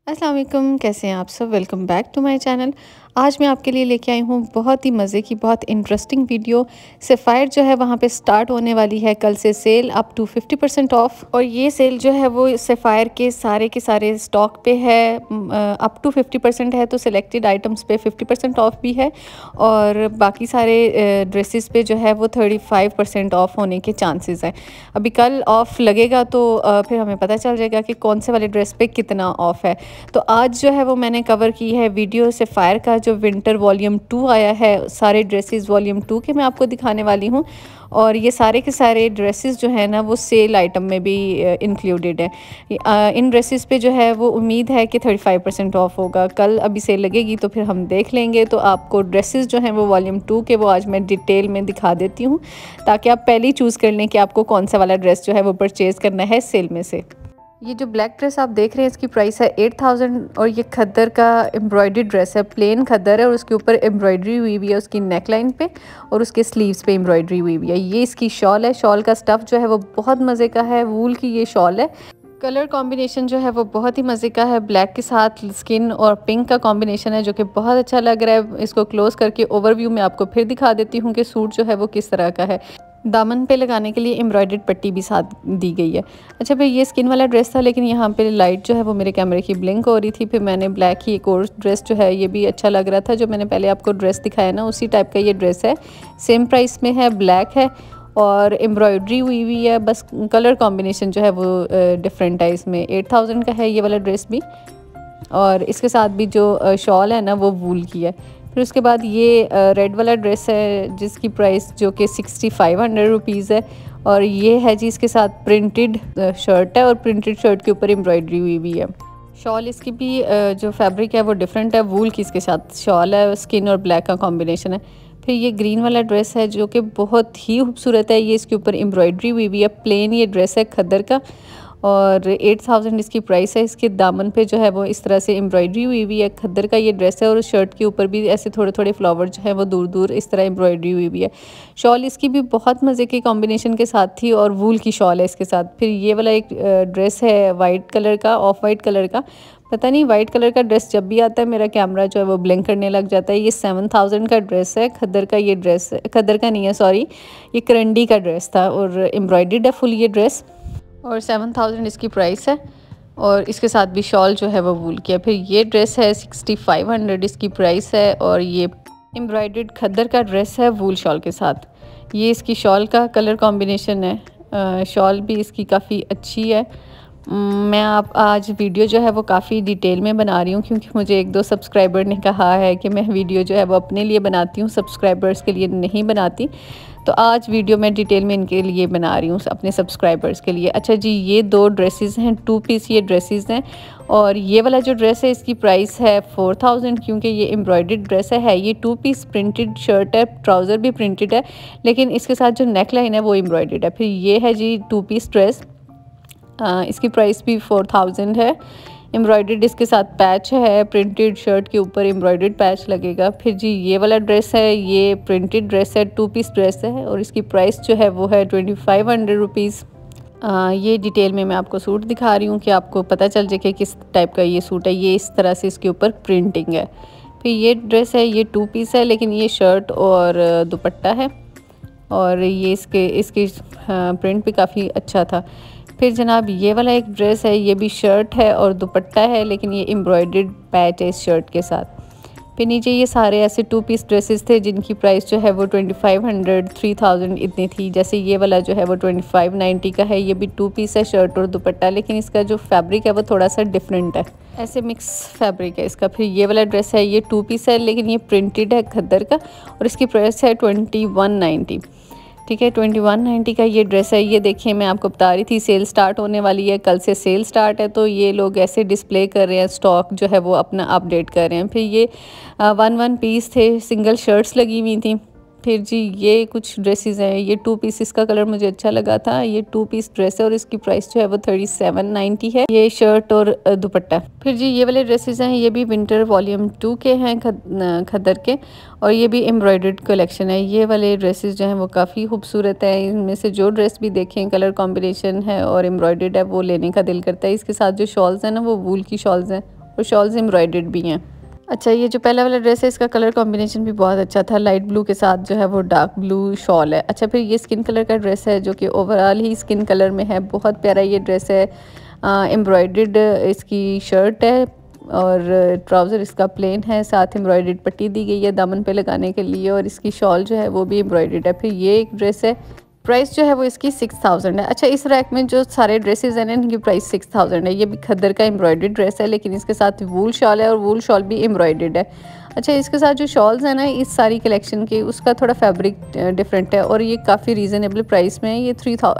अस्सलाम वालेकुम, कैसे हैं आप सब। Welcome back to my channel. आज मैं आपके लिए लेके आई हूँ बहुत ही मज़े की बहुत इंटरेस्टिंग वीडियो। सेफायर जो है वहाँ पे स्टार्ट होने वाली है कल से सेल अप टू 50% ऑफ। और ये सेल जो है वो सेफायर के सारे स्टॉक पे है। अप टू 50% है तो सिलेक्टेड आइटम्स पे 50% ऑफ भी है। और बाकी सारे ड्रेसेस पे जो है वो 35% ऑफ होने के चांसेस हैं। अभी कल ऑफ लगेगा तो फिर हमें पता चल जाएगा कि कौन से वाले ड्रेस पे कितना ऑफ है। तो आज जो है वो मैंने कवर की है वीडियो सेफायर का जो विंटर वॉल्यूम 2 आया है, सारे ड्रेसेस वॉल्यूम 2 के मैं आपको दिखाने वाली हूँ। और ये सारे के सारे ड्रेसेस जो है ना वो सेल आइटम में भी इंक्लूडेड है। इन ड्रेसेस पे जो है वो उम्मीद है कि 35% ऑफ होगा। कल अभी सेल लगेगी तो फिर हम देख लेंगे। तो आपको ड्रेसेस जो हैं वो वॉल्यूम 2 के वो आज मैं डिटेल में दिखा देती हूँ, ताकि आप पहले ही चूज़ कर लें कि आपको कौन सा वाला ड्रेस जो है वो परचेज़ करना है सेल में से। ये जो ब्लैक ड्रेस आप देख रहे हैं इसकी प्राइस है 8000 और ये खद्दर का एम्ब्रॉयडर्ड ड्रेस है। प्लेन खद्दर है और उसके ऊपर एम्ब्रॉयडरी हुई हुई है उसकी नेक लाइन पे, और उसके स्लीव्स पे एम्ब्रॉयडरी हुई हुई है। ये इसकी शॉल है। शॉल का स्टफ़ जो है वो बहुत मज़े का है, वूल की ये शॉल है। कलर कॉम्बिनेशन जो है वो बहुत ही मज़े का है। ब्लैक के साथ स्किन और पिंक का कॉम्बिनेशन है जो कि बहुत अच्छा लग रहा है। इसको क्लोज़ करके ओवरव्यू में आपको फिर दिखा देती हूँ कि सूट जो है वो किस तरह का है। दामन पे लगाने के लिए एम्ब्रॉयडर्ड पट्टी भी साथ दी गई है। अच्छा भाई, ये स्किन वाला ड्रेस था, लेकिन यहाँ पे लाइट जो है वो मेरे कैमरे की ब्लिंक हो रही थी। फिर मैंने ब्लैक ही एक और ड्रेस जो है ये भी अच्छा लग रहा था, जो मैंने पहले आपको ड्रेस दिखाया ना उसी टाइप का ये ड्रेस है। सेम प्राइस में है, ब्लैक है और एम्ब्रॉयडरी हुई हुई है। बस कलर कॉम्बिनेशन जो है वो डिफरेंट है। इसमें 8000 का है ये वाला ड्रेस भी, और इसके साथ भी जो शॉल है ना वो वूल की है। फिर उसके बाद ये रेड वाला ड्रेस है जिसकी प्राइस जो कि 6500 रुपीज़ है। और ये है जी इसके साथ प्रिंटेड शर्ट है, और प्रिंटेड शर्ट के ऊपर एम्ब्रॉयडरी हुई हुई है। शॉल इसकी भी जो फैब्रिक है वो डिफरेंट है, वूल की इसके साथ शॉल है, स्किन और ब्लैक का कॉम्बिनेशन है। फिर ये ग्रीन वाला ड्रेस है जो कि बहुत ही खूबसूरत है। ये इसके ऊपर एम्ब्रॉयडरी हुई हुई है। प्लेन ये ड्रेस है खद्दर का, और 8000 इसकी प्राइस है। इसके दामन पे जो है वो इस तरह से एम्ब्रॉयडरी हुई हुई है। खद्दर का ये ड्रेस है, और शर्ट के ऊपर भी ऐसे थोड़े थोड़े फ्लावर जो है वो दूर दूर इस तरह एम्ब्रॉयडरी हुई हुई है। शॉल इसकी भी बहुत मज़े के कॉम्बिनेशन के साथ थी, और वूल की शॉल है इसके साथ। फिर ये वाला एक ड्रेस है वाइट कलर का, ऑफ वाइट कलर का। पता नहीं वाइट कलर का ड्रेस जब भी आता है मेरा कैमरा जो है वो ब्लिंक करने लग जाता है। ये 7000 का ड्रेस है। खद्दर का ये ड्रेस, खद्दर का नहीं है सॉरी, ये करंडी का ड्रेस था, और एम्ब्रॉयडर्ड है फुल ये ड्रेस, और 7000 इसकी प्राइस है। और इसके साथ भी शॉल जो है वो वूल की है। फिर ये ड्रेस है 6500 इसकी प्राइस है, और ये एम्ब्रॉयडर्ड खद्दर का ड्रेस है वूल शॉल के साथ। ये इसकी शॉल का कलर कॉम्बिनेशन है। शॉल भी इसकी काफ़ी अच्छी है। मैं आप आज वीडियो जो है वो काफ़ी डिटेल में बना रही हूँ, क्योंकि मुझे एक दो सब्सक्राइबर ने कहा है कि मैं वीडियो जो है वो अपने लिए बनाती हूँ, सब्सक्राइबर्स के लिए नहीं बनाती। तो आज वीडियो मैं डिटेल में इनके लिए बना रही हूँ, अपने सब्सक्राइबर्स के लिए। अच्छा जी, ये दो ड्रेसेस हैं, 2 पीस ये ड्रेसेस हैं। और ये वाला जो ड्रेस है इसकी प्राइस है 4000, क्योंकि ये एम्ब्रॉयडर्ड ड्रेस है। ये 2 पीस प्रिंटेड शर्ट है, ट्राउज़र भी प्रिंटेड है, लेकिन इसके साथ जो नेक लाइन है वो एम्ब्रॉयडर्ड है। फिर ये है जी 2 पीस ड्रेस, इसकी प्राइस भी 4000 है। एम्ब्रॉयडर्ड इसके साथ पैच है, प्रिंटेड शर्ट के ऊपर एम्ब्रॉयडर्ड पैच लगेगा। फिर जी ये वाला ड्रेस है, ये प्रिंटेड ड्रेस है, 2 पीस ड्रेस है, और इसकी प्राइस जो है वो है 2500 रुपीज़। ये डिटेल में मैं आपको सूट दिखा रही हूँ कि आपको पता चल जाए कि किस टाइप का ये सूट है। ये इस तरह से इसके ऊपर प्रिंटिंग है। फिर ये ड्रेस है, ये 2 पीस है, लेकिन ये शर्ट और दुपट्टा है, और ये इसकी प्रिंट भी काफ़ी अच्छा था। फिर जनाब ये वाला एक ड्रेस है, ये भी शर्ट है और दुपट्टा है, लेकिन ये एम्ब्रॉयडर्ड पैच है इस शर्ट के साथ। फिर नीचे ये सारे ऐसे 2 पीस ड्रेसेस थे जिनकी प्राइस जो है वो 2500 3000 इतनी थी। जैसे ये वाला जो है वो 2590 का है। ये भी 2 पीस है, शर्ट और दुपट्टा, लेकिन इसका जो फैब्रिक है वो थोड़ा सा डिफरेंट है, ऐसे मिक्स फैब्रिक है इसका। फिर ये वाला ड्रेस है, ये 2 पीस है, लेकिन ये प्रिंटेड है खद्दर का, और इसकी प्राइस है 2190। ठीक है, 2190 का ये ड्रेस है। ये देखिए, मैं आपको बता रही थी सेल स्टार्ट होने वाली है, कल से सेल स्टार्ट है, तो ये लोग ऐसे डिस्प्ले कर रहे हैं, स्टॉक जो है वो अपना अपडेट कर रहे हैं। फिर ये 1 पीस थे, सिंगल शर्ट्स लगी हुई थी। फिर जी ये कुछ ड्रेसेस हैं, ये 2 पीस, इसका कलर मुझे अच्छा लगा था। ये 2 पीस ड्रेस है और इसकी प्राइस जो है वो 3790 है, ये शर्ट और दुपट्टा। फिर जी ये वाले ड्रेसेस हैं, ये भी विंटर वॉल्यूम 2 के हैं, खद्दर के, और ये भी एम्ब्रॉयडर्ड कलेक्शन है। ये वाले ड्रेसेस जो हैं वो काफ़ी खूबसूरत है। इनमें से जो ड्रेस भी देखें, कलर कॉम्बिनेशन है और एम्ब्रॉयडर्ड है, वो लेने का दिल करता है। इसके साथ जो शॉल्स हैं ना वो वूल की शॉल्स हैं, और शॉल्स एम्ब्रॉयडर्ड भी हैं। अच्छा, ये जो पहला वाला ड्रेस है इसका कलर कॉम्बिनेशन भी बहुत अच्छा था, लाइट ब्लू के साथ जो है वो डार्क ब्लू शॉल है। अच्छा, फिर ये स्किन कलर का ड्रेस है जो कि ओवरऑल ही स्किन कलर में है, बहुत प्यारा ये ड्रेस है। एम्ब्रॉयडर्ड इसकी शर्ट है और ट्राउज़र इसका प्लेन है, साथ एम्ब्रॉयडर्ड पट्टी दी गई है दामन पे लगाने के लिए, और इसकी शॉल जो है वो भी एम्ब्रॉयडर्ड है। फिर ये एक ड्रेस है, प्राइस जो है वो इसकी 6000 है। अच्छा, इस रैक में जो सारे ड्रेसेस हैं ना इनकी प्राइस 6000 है। ये भी खद्दर का एम्ब्रॉयडर्ड ड्रेस है, लेकिन इसके साथ वूल शॉल है और वूल शॉल भी एम्ब्रॉयडर्ड है। अच्छा, इसके साथ जो शॉल्स हैं ना इस सारी कलेक्शन के, उसका थोड़ा फैब्रिक डिफरेंट है और ये काफ़ी रीज़नेबल प्राइस में है। ये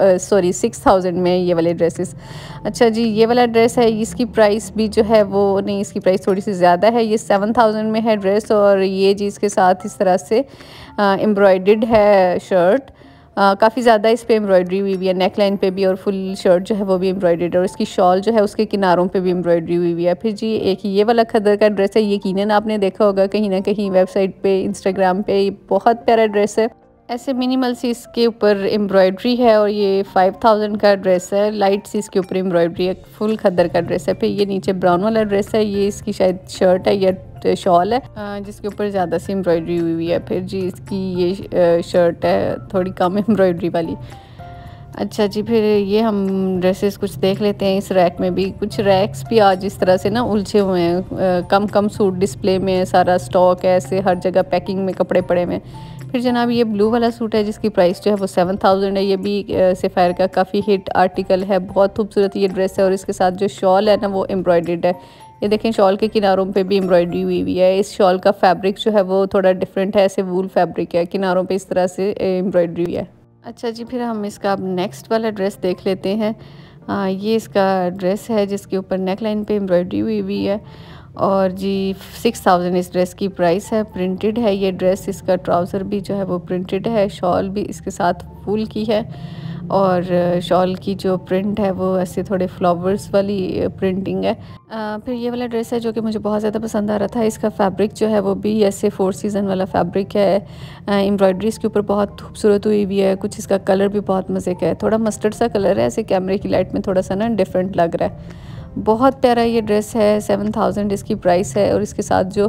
6000 में है ये वाले ड्रेसेस। अच्छा जी, ये वाला ड्रेस है, इसकी प्राइस भी जो है वो नहीं, इसकी प्राइस थोड़ी सी ज़्यादा है। ये 7000 में है ड्रेस, और ये जी इसके साथ इस तरह से एम्ब्रॉयडर्ड है शर्ट। काफ़ी ज़्यादा इस पे एम्ब्रॉयडरी हुई हुई है, नेक लाइन पे भी, और फुल शर्ट जो है वो भी एम्ब्रॉयडर्ड है, और इसकी शॉल जो है उसके किनारों पे भी एम्ब्रॉयडरी हुई हुई है। फिर जी एक ये वाला खद्दर का ड्रेस है, यकीनन आपने देखा होगा कहीं ना कहीं वेबसाइट पे, इंस्टाग्राम पे। ये बहुत प्यारा ड्रेस है, ऐसे मिनिमल सी इसके ऊपर एम्ब्रॉयडरी है, और ये 5000 का ड्रेस है। लाइट सी इसके ऊपर एम्ब्रॉयडरी है, फुल खद्दर का ड्रेस है। फिर ये नीचे ब्राउन वाला ड्रेस है, ये इसकी शायद शर्ट है या शॉल है जिसके ऊपर ज़्यादा सी एम्ब्रॉयडरी हुई हुई है। फिर जी इसकी ये शर्ट है थोड़ी कम एम्ब्रॉयडरी वाली। अच्छा जी, फिर ये हम ड्रेसेस कुछ देख लेते हैं। इस रैक में भी कुछ रैक्स भी आज इस तरह से ना उलझे हुए हैं, कम कम सूट डिस्प्ले में, सारा स्टॉक है, ऐसे हर जगह पैकिंग में कपड़े पड़े हुए हैं। फिर जनाब ये ब्लू वाला सूट है जिसकी प्राइस जो है वो 7000 है। ये भी सफ़ायर का काफ़ी हिट आर्टिकल है, बहुत खूबसूरत ये ड्रेस है, और इसके साथ जो शॉल है ना वो एम्ब्रॉयडर्ड है। ये देखें, शॉल के किनारों पे भी एम्ब्रॉयडरी हुई हुई है। इस शॉल का फैब्रिक जो है वो थोड़ा डिफरेंट है, ऐसे वूल फैब्रिक है, किनारों पे इस तरह से एम्ब्रॉयडरी हुई है। अच्छा जी, फिर हम इसका अब नेक्स्ट वाला ड्रेस देख लेते हैं। ये इसका ड्रेस है जिसके ऊपर नेक लाइन पे एम्ब्रॉयडरी हुई हुई है, और जी 6000 इस ड्रेस की प्राइस है। प्रिंटेड है ये ड्रेस, इसका ट्राउज़र भी जो है वो प्रिंटेड है, शॉल भी इसके साथ फूल की है, और शॉल की जो प्रिंट है वो ऐसे थोड़े फ्लावर्स वाली प्रिंटिंग है। फिर ये वाला ड्रेस है जो कि मुझे बहुत ज़्यादा पसंद आ रहा था। इसका फैब्रिक जो है वो भी ऐसे 4 सीज़न वाला फैब्रिक है, एम्ब्रॉयडरी इसके ऊपर बहुत खूबसूरत हुई हुई है। कुछ इसका कलर भी बहुत मज़े का है, थोड़ा मस्टर्ड सा कलर है, ऐसे कैमरे की लाइट में थोड़ा सा ना डिफरेंट लग रहा है। बहुत प्यारा ये ड्रेस है, 7000 इसकी प्राइस है, और इसके साथ जो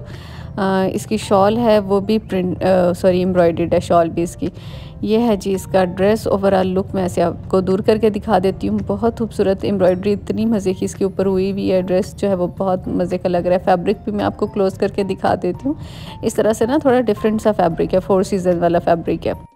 इसकी शॉल है वो भी एम्ब्रॉयडर्ड है शॉल भी इसकी। ये है जी इसका ड्रेस। ओवरऑल लुक मैं ऐसे आपको दूर करके दिखा देती हूँ। बहुत खूबसूरत एम्ब्रॉयडरी इतनी मज़े की इसके ऊपर हुई हुई है। ड्रेस जो है वो बहुत मज़े का लग रहा है। फैब्रिक भी मैं आपको क्लोज करके दिखा देती हूँ। इस तरह से ना थोड़ा डिफरेंट सा फैब्रिक है, 4 सीज़न वाला फैब्रिक है।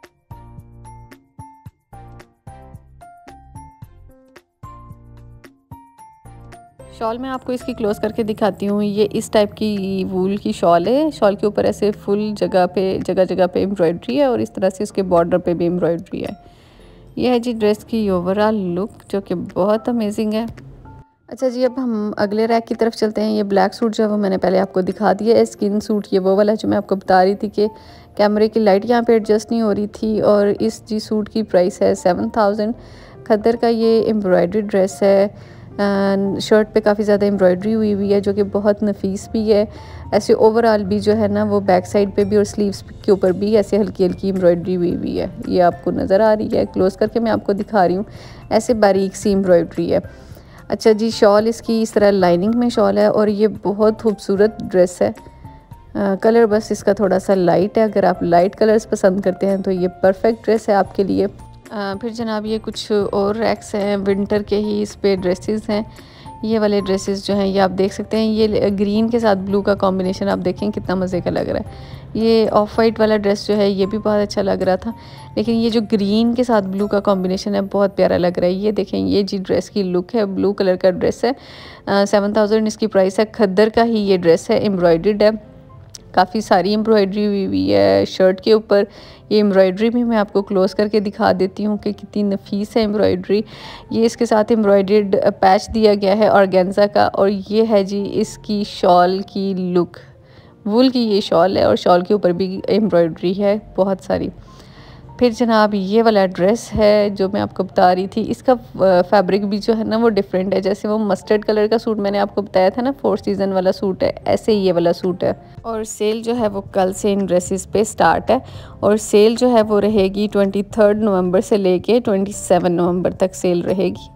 शॉल मैं आपको इसकी क्लोज करके दिखाती हूँ। ये इस टाइप की वूल की शॉल है। शॉल के ऊपर ऐसे फुल जगह पे एम्ब्रॉयडरी है, और इस तरह से उसके बॉर्डर पे भी एम्ब्रॉयडरी है। ये है जी ड्रेस की ओवरऑल लुक, जो कि बहुत अमेजिंग है। अच्छा जी, अब हम अगले रैक की तरफ चलते हैं। ये ब्लैक सूट जो है वो मैंने पहले आपको दिखा दिया है। स्किन सूट ये वो वाला जो मैं आपको बता रही थी कि कैमरे की लाइट यहाँ पे एडजस्ट नहीं हो रही थी, और इस जी सूट की प्राइस है 7000। खद्दर का ये एम्ब्रॉयडरी ड्रेस है। शर्ट पे काफ़ी ज़्यादा एम्ब्रॉयडरी हुई हुई है, जो कि बहुत नफीस भी है। ऐसे ओवरऑल भी जो है ना वो बैक साइड पे भी और स्लीव्स के ऊपर भी ऐसे हल्की हल्की एम्ब्रॉयडरी हुई हुई है। ये आपको नज़र आ रही है, क्लोज करके मैं आपको दिखा रही हूँ। ऐसे बारीक सी एम्ब्रॉयडरी है। अच्छा जी, शॉल इसकी इस तरह लाइनिंग में शॉल है, और ये बहुत खूबसूरत ड्रेस है। कलर बस इसका थोड़ा सा लाइट है। अगर आप लाइट कलर्स पसंद करते हैं तो ये परफेक्ट ड्रेस है आपके लिए। फिर जनाब ये कुछ और रैक्स हैं, विंटर के ही इस पे ड्रेसेस हैं। ये वाले ड्रेसेस जो हैं ये आप देख सकते हैं। ये ग्रीन के साथ ब्लू का कॉम्बिनेशन आप देखें कितना मज़े का लग रहा है। ये ऑफ वाइट वाला ड्रेस जो है ये भी बहुत अच्छा लग रहा था, लेकिन ये जो ग्रीन के साथ ब्लू का कॉम्बिनेशन है बहुत प्यारा लग रहा है। ये देखें, ये जी ड्रेस की लुक है, ब्लू कलर का ड्रेस है। 7000 इसकी प्राइस है। खद्दर का ही ये ड्रेस है, एम्ब्रॉयडर्ड है, काफ़ी सारी एम्ब्रॉयडरी हुई हुई है शर्ट के ऊपर। ये एम्ब्रॉयडरी भी मैं आपको क्लोज करके दिखा देती हूँ कि कितनी नफीस है एम्ब्रॉयडरी। ये इसके साथ एम्ब्रॉयडर्ड पैच दिया गया है ऑर्गेन्जा का, और ये है जी इसकी शॉल की लुक। वूल की ये शॉल है, और शॉल के ऊपर भी एम्ब्रॉयडरी है बहुत सारी। फिर जनाब ये वाला ड्रेस है जो मैं आपको बता रही थी, इसका फैब्रिक भी जो है ना वो डिफरेंट है। जैसे वो मस्टर्ड कलर का सूट मैंने आपको बताया था ना, 4 सीज़न वाला सूट है, ऐसे ही ये वाला सूट है। और सेल जो है वो कल से इन ड्रेसेस पे स्टार्ट है, और सेल जो है वो रहेगी 23 नवंबर से लेके 27 नवंबर तक सेल रहेगी।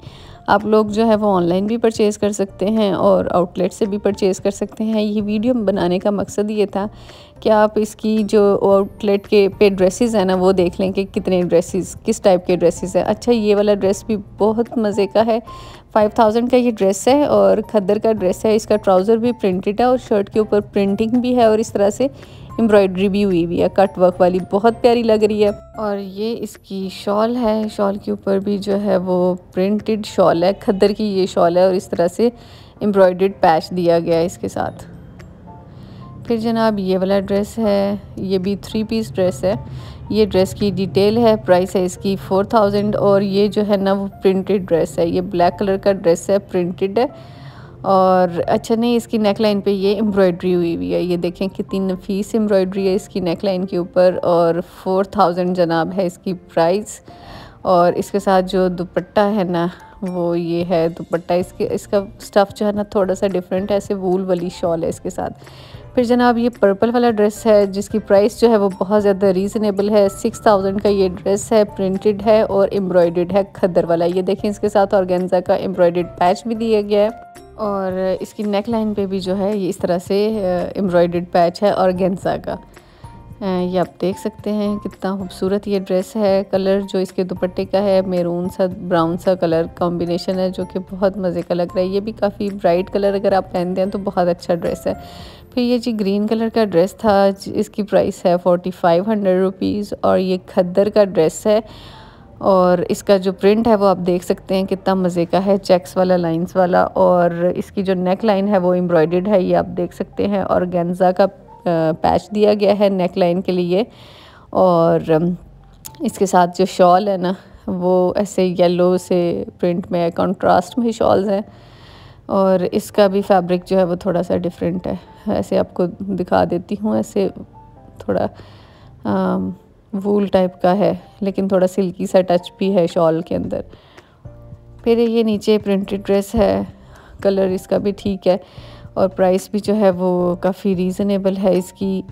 आप लोग जो है वो ऑनलाइन भी परचेज़ कर सकते हैं और आउटलेट से भी परचेज़ कर सकते हैं। ये वीडियो बनाने का मकसद ये था कि आप इसकी जो आउटलेट के पे ड्रेसेस हैं ना वो देख लें कि कितने ड्रेसेस किस टाइप के ड्रेसेस हैं। अच्छा, ये वाला ड्रेस भी बहुत मज़े का है। 5000 का ये ड्रेस है और खद्दर का ड्रेस है। इसका ट्राउज़र भी प्रिंटेड है और शर्ट के ऊपर प्रिंटिंग भी है और इस तरह से एम्ब्रॉयडरी भी हुई हुई है कट वर्क वाली, बहुत प्यारी लग रही है। और ये इसकी शॉल है, शॉल के ऊपर भी जो है वो प्रिंटेड शॉल है, खद्दर की ये शॉल है और इस तरह से एम्ब्रॉयडर्ड पैच दिया गया है इसके साथ। फिर जनाब ये वाला ड्रेस है, ये भी 3 पीस ड्रेस है। ये ड्रेस की डिटेल है, प्राइस है इसकी 4000 और ये जो है ना वो प्रिंटेड ड्रेस है। ये ब्लैक कलर का ड्रेस है, प्रिंटेड है और अच्छा नहीं, इसकी नेक लाइन पे ये एम्ब्रॉयडरी हुई हुई है। ये देखें कितनी नफीस एम्ब्रॉयडरी है इसकी नेक लाइन के ऊपर और 4000 जनाब है इसकी प्राइस। और इसके साथ जो दुपट्टा है ना वो ये है दुपट्टा, इसका स्टफ़ जो है ना थोड़ा सा डिफरेंट है, ऐसे वूल वाली शॉल है इसके साथ। फिर जनाब ये पर्पल वाला ड्रेस है जिसकी प्राइस जो है वो बहुत ज़्यादा रीज़नेबल है। 6000 का ये ड्रेस है, प्रिंटेड है और एम्ब्रॉयडर्ड है खद्दर वाला। ये देखें इसके साथ ऑर्गेन्जा का एम्ब्रॉयडर्ड पैच भी दिया गया है और इसकी नेक लाइन पे भी जो है ये इस तरह से एम्ब्रॉयडर्ड पैच है ऑर्गेन्जा का। ये आप देख सकते हैं कितना खूबसूरत ये ड्रेस है। कलर जो इसके दुपट्टे का है मेरून सा ब्राउन सा कलर कॉम्बिनेशन है जो कि बहुत मज़े का लग रहा है। ये भी काफ़ी ब्राइट कलर अगर आप पहनते हैं तो बहुत अच्छा ड्रेस है। फिर ये जी ग्रीन कलर का ड्रेस था, इसकी प्राइस है 4500 रुपीज़ और ये खद्दर का ड्रेस है और इसका जो प्रिंट है वो आप देख सकते हैं कितना मज़े का है, चेक्स वाला लाइंस वाला। और इसकी जो नेक लाइन है वो एम्ब्रॉयडर्ड है, ये आप देख सकते हैं। और ऑर्गेन्जा का पैच दिया गया है नेक लाइन के लिए और इसके साथ जो शॉल है ना वो ऐसे येलो से प्रिंट में कंट्रास्ट में शॉल्स हैं और इसका भी फैब्रिक जो है वो थोड़ा सा डिफरेंट है। ऐसे आपको दिखा देती हूँ, ऐसे थोड़ा वूल टाइप का है लेकिन थोड़ा सिल्की सा टच भी है शॉल के अंदर। फिर ये नीचे प्रिंटेड ड्रेस है, कलर इसका भी ठीक है और प्राइस भी जो है वो काफ़ी रीज़नेबल है इसकी।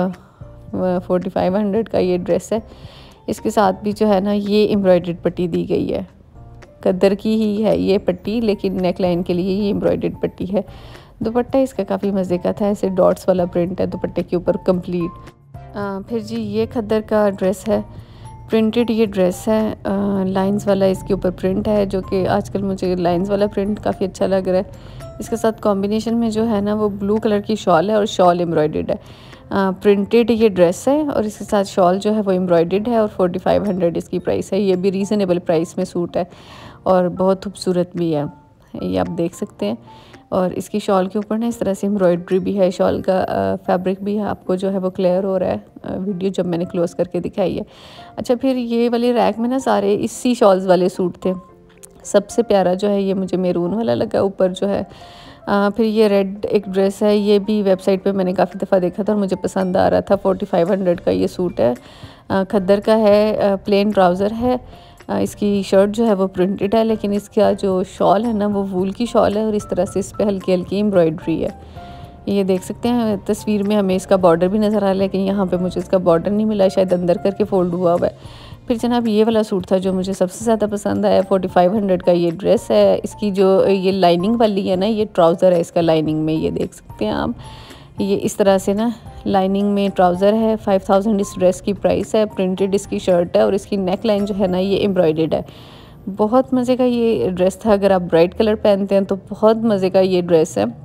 4500 का ये ड्रेस है। इसके साथ भी जो है ना ये एम्ब्रॉयडर्ड पट्टी दी गई है, खद्दर की ही है ये पट्टी लेकिन नेक लाइन के लिए ये एम्ब्रॉयडर्ड पट्टी है। दुपट्टा इसका काफ़ी मज़े का था, ऐसे डॉट्स वाला प्रिंट है दुपट्टे के ऊपर कंप्लीट। फिर जी ये खद्दर का ड्रेस है, प्रिंटेड ये ड्रेस है, लाइंस वाला इसके ऊपर प्रिंट है जो कि आजकल मुझे लाइंस वाला प्रिंट काफ़ी अच्छा लग रहा है। इसके साथ कॉम्बिनेशन में जो है ना वो ब्लू कलर की शॉल है और शॉल एम्ब्रॉयडर्ड है। प्रिंटेड ये ड्रेस है और इसके साथ शॉल जो है वो एम्ब्रॉयडर्ड है और 4500 इसकी प्राइस है। ये भी रीज़नेबल प्राइस में सूट है और बहुत खूबसूरत भी है, ये आप देख सकते हैं। और इसकी शॉल के ऊपर ना इस तरह से एम्ब्रॉयडरी भी है, शॉल का फैब्रिक भी है, आपको जो है वो क्लियर हो रहा है वीडियो जब मैंने क्लोज़ करके दिखाई है। अच्छा, फिर ये वाले रैक में ना सारे इसी शॉल्स वाले सूट थे। सबसे प्यारा जो है ये मुझे मैरून वाला लगा ऊपर जो है। फिर ये रेड एक ड्रेस है, ये भी वेबसाइट पे मैंने काफ़ी दफ़ा देखा था और मुझे पसंद आ रहा था। 4500 का ये सूट है, खद्दर का है, प्लेन ट्राउज़र है। इसकी शर्ट जो है वो प्रिंटेड है लेकिन इसका जो शॉल है ना वो वूल की शॉल है और इस तरह से इस पर हल्की हल्की एम्ब्रॉयडरी है। ये देख सकते हैं तस्वीर में हमें इसका बॉर्डर भी नज़र आ रहा है लेकिन यहाँ पे मुझे इसका बॉर्डर नहीं मिला, शायद अंदर करके फोल्ड हुआ हुआ है। फिर जनाब ये वाला सूट था जो मुझे सबसे ज़्यादा पसंद आया। 4500 का ये ड्रेस है, इसकी जो ये लाइनिंग वाली है ना ये ट्राउज़र है इसका लाइनिंग में, ये देख सकते हैं आप, ये इस तरह से ना लाइनिंग में ट्राउज़र है। 5000 इस ड्रेस की प्राइस है। प्रिंटेड इसकी शर्ट है और इसकी नेक लाइन जो है ना ये एम्ब्रॉयडर्ड है। बहुत मज़े का ये ड्रेस था, अगर आप ब्राइट कलर पहनते हैं तो बहुत मज़े का ये ड्रेस है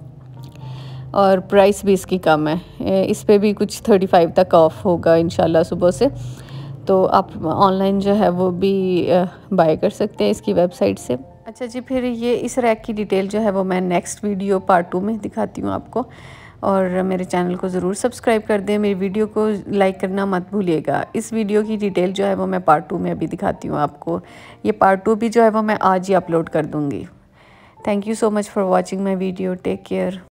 और प्राइस भी इसकी कम है। इस पे भी कुछ 35 तक ऑफ होगा इंशाल्लाह सुबह से, तो आप ऑनलाइन जो है वो भी बाय कर सकते हैं इसकी वेबसाइट से। अच्छा जी, फिर ये इस रैक की डिटेल जो है वो मैं नेक्स्ट वीडियो पार्ट 2 में दिखाती हूँ आपको। और मेरे चैनल को ज़रूर सब्सक्राइब कर दें, मेरी वीडियो को लाइक करना मत भूलिएगा। इस वीडियो की डिटेल जो है वो मैं पार्ट 2 में अभी दिखाती हूँ आपको। ये पार्ट 2 भी जो है वो मैं आज ही अपलोड कर दूँगी। Thank you so much for watching my video, take care.